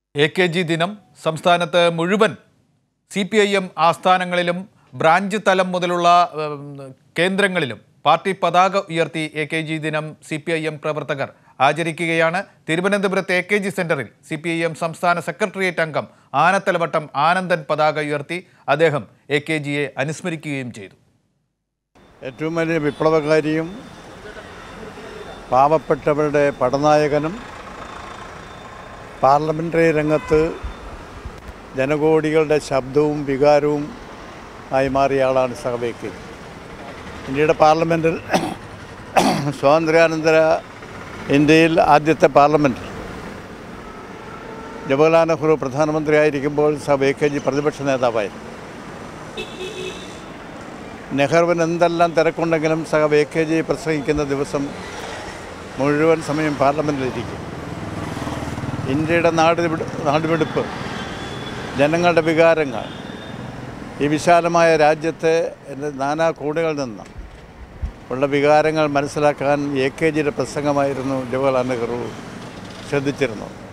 AKG ദിനം സംസ്ഥാനത്ത് മുഴുവൻ CPIM ആസ്ഥാനങ്ങളിലും ബ്രാഞ്ച് തലം മുതലുള്ള കേന്ദ്രങ്ങളിലും പാർട്ടി പതാക ഉയർത്തി AKG ദിനം CPIM പ്രവർത്തകർ ആചരിക്കുകയാണ്. തിരുവനന്തപുരത്തെ AKG സെന്ററിൽ CPIM സംസ്ഥാന സെക്രട്ടേറിയറ്റ് അംഗം ആനത്തലവട്ടം ആനന്ദൻ പതാക ഉയർത്തി അദ്ദേഹം AKGയെ അനുസ്മരിക്കുകയും ചെയ്തു. ഏറ്റവും വലിയ വിപ്ലവകാരിയും പാവപ്പെട്ടവരുടെ പടനായകനും പാർലമെൻ്ററി രംഗത്ത് ജനകോടികളുടെ ശബ്ദവും വികാരവും ആയി മാറിയ ആളാണ് AKG. ഇന്ത്യയുടെ പാർലമെൻറ്റിൽ സ്വാതന്ത്ര്യാനന്തര ഇന്ത്യയിൽ ആദ്യത്തെ പാർലമെൻറ്റ് ജവഹർലാൽ നെഹ്റു പ്രധാനമന്ത്രിയായിരിക്കുമ്പോൾ AKG പ്രതിപക്ഷ നേതാവായിരുന്നു. നെഹ്റുവിന് എന്തെല്ലാം തിരക്കുണ്ടെങ്കിലും AKG പ്രസംഗിക്കുന്ന ദിവസം മുഴുവൻ സമയം പാർലമെൻറ്റിലിരിക്കും. ഇന്ത്യയുടെ നാടുവെടുപ്പ്, ജനങ്ങളുടെ വികാരങ്ങൾ, ഈ വിശാലമായ രാജ്യത്തെ നാനാ കോണുകളിൽ നിന്ന് ഉള്ള വികാരങ്ങൾ മനസ്സിലാക്കാൻ AKGയുടെ പ്രസംഗമായിരുന്നു ജവഹർലാൽ നെഹ്റു ശ്രദ്ധിച്ചിരുന്നത്.